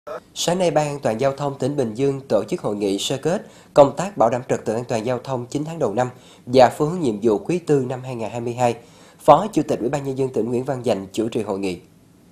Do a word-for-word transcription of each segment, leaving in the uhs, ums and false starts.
Sáng nay, Ban An toàn giao thông tỉnh Bình Dương tổ chức hội nghị sơ kết công tác bảo đảm trật tự an toàn giao thông chín tháng đầu năm và phương hướng nhiệm vụ quý tư năm hai nghìn không trăm hai mươi hai. Phó Chủ tịch Ủy ban Nhân dân tỉnh Nguyễn Văn Dành chủ trì hội nghị.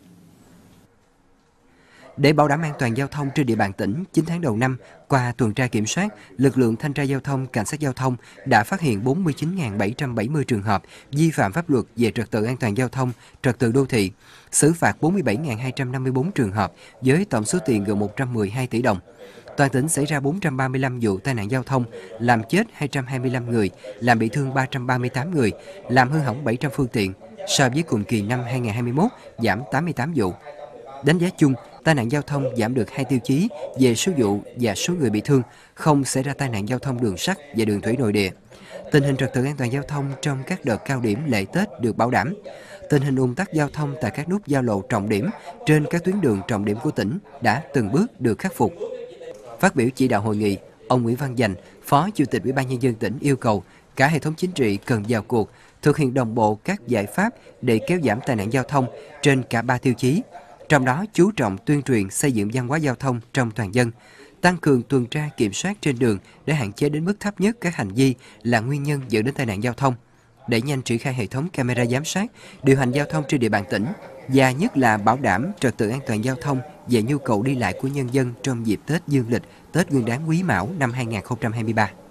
Để bảo đảm an toàn giao thông trên địa bàn tỉnh, chín tháng đầu năm, qua tuần tra kiểm soát, lực lượng thanh tra giao thông, cảnh sát giao thông đã phát hiện bốn mươi chín nghìn bảy trăm bảy mươi trường hợp vi phạm pháp luật về trật tự an toàn giao thông, trật tự đô thị, xử phạt bốn mươi bảy nghìn hai trăm năm mươi tư trường hợp với tổng số tiền gần một trăm mười hai tỷ đồng. Toàn tỉnh xảy ra bốn trăm ba mươi lăm vụ tai nạn giao thông, làm chết hai trăm hai mươi lăm người, làm bị thương ba trăm ba mươi tám người, làm hư hỏng bảy trăm phương tiện. So với cùng kỳ năm hai nghìn không trăm hai mươi mốt, giảm tám mươi tám vụ. Đánh giá chung, tai nạn giao thông giảm được hai tiêu chí về số vụ và số người bị thương, không xảy ra tai nạn giao thông đường sắt và đường thủy nội địa. Tình hình trật tự an toàn giao thông trong các đợt cao điểm lễ Tết được bảo đảm. Tình hình ùn tắc giao thông tại các nút giao lộ trọng điểm trên các tuyến đường trọng điểm của tỉnh đã từng bước được khắc phục. Phát biểu chỉ đạo hội nghị, ông Nguyễn Văn Dành, Phó Chủ tịch Ủy ban Nhân dân tỉnh yêu cầu cả hệ thống chính trị cần vào cuộc, thực hiện đồng bộ các giải pháp để kéo giảm tai nạn giao thông trên cả ba tiêu chí. Trong đó chú trọng tuyên truyền xây dựng văn hóa giao thông trong toàn dân, tăng cường tuần tra kiểm soát trên đường để hạn chế đến mức thấp nhất các hành vi là nguyên nhân dẫn đến tai nạn giao thông, đẩy nhanh triển khai hệ thống camera giám sát, điều hành giao thông trên địa bàn tỉnh và nhất là bảo đảm trật tự an toàn giao thông về nhu cầu đi lại của nhân dân trong dịp Tết Dương lịch, Tết Nguyên đán Quý Mão năm hai nghìn không trăm hai mươi ba.